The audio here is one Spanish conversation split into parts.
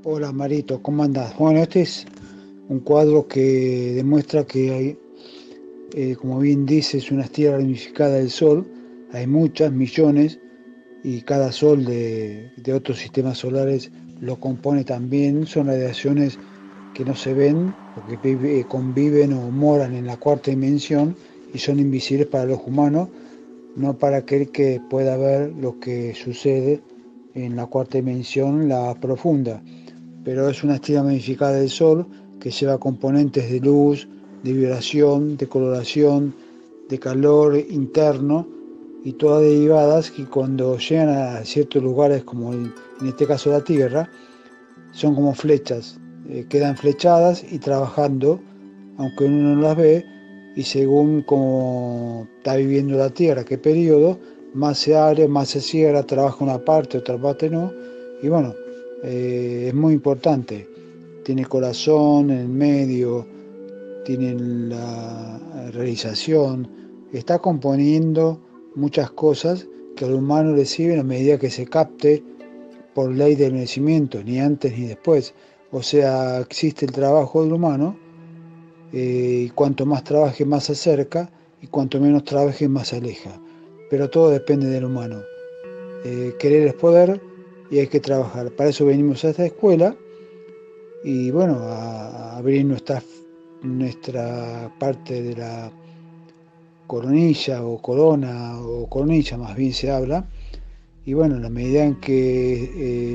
Hola Marito, ¿cómo andás? Bueno, este es un cuadro que demuestra que hay, como bien dice, es una esfera ramificada del Sol. Hay muchas, millones, y cada sol de otros sistemas solares lo compone también. Son radiaciones que no se ven porque conviven o moran en la cuarta dimensión y son invisibles para los humanos, no para aquel que pueda ver lo que sucede en la cuarta dimensión, la profunda. Pero es una estrella magnificada del Sol que lleva componentes de luz, de vibración, de coloración, de calor interno, y todas derivadas que cuando llegan a ciertos lugares, como en este caso la Tierra, son como flechas, quedan flechadas y trabajando, aunque uno no las ve, y según cómo está viviendo la Tierra, qué periodo, más se abre, más se cierra, trabaja una parte, otra parte no, y bueno, es muy importante. Tiene corazón en el medio, tiene la realización, está componiendo muchas cosas que al humano le sirven a medida que se capte por ley del merecimiento, ni antes ni después. O sea, existe el trabajo del humano, y cuanto más trabaje más se acerca, y cuanto menos trabaje más se aleja. Pero todo depende del humano. Querer es poder y hay que trabajar. Para eso venimos a esta escuela y bueno, a abrir nuestra parte de la coronilla o corona o coronilla más bien se habla. Y bueno, en la medida en que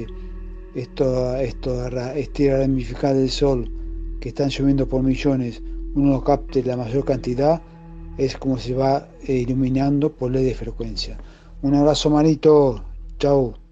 esta ramificada del Sol, que están lloviendo por millones, uno lo capte la mayor cantidad, es como se va iluminando por ley de frecuencia. Un abrazo, Marito. Chau.